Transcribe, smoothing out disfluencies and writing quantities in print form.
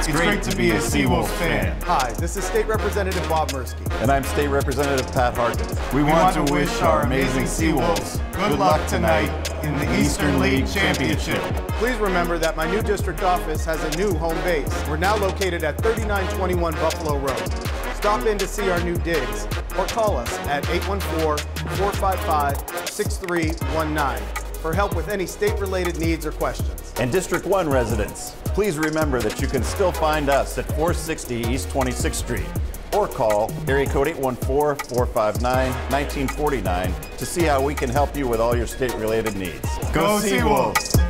It's great to be a SeaWolves fan. Hi, this is State Representative Bob Merski. And I'm State Representative Pat Harkins. We want to wish our amazing SeaWolves good luck tonight in the Eastern League Championship. Please remember that my new district office has a new home base. We're now located at 3921 Buffalo Road. Stop in to see our new digs or call us at 814-455-6319 for help with any state-related needs or questions. And District 1 residents, please remember that you can still find us at 460 East 26th Street or call area code 814-459-1949 to see how we can help you with all your state-related needs. Go SeaWolves!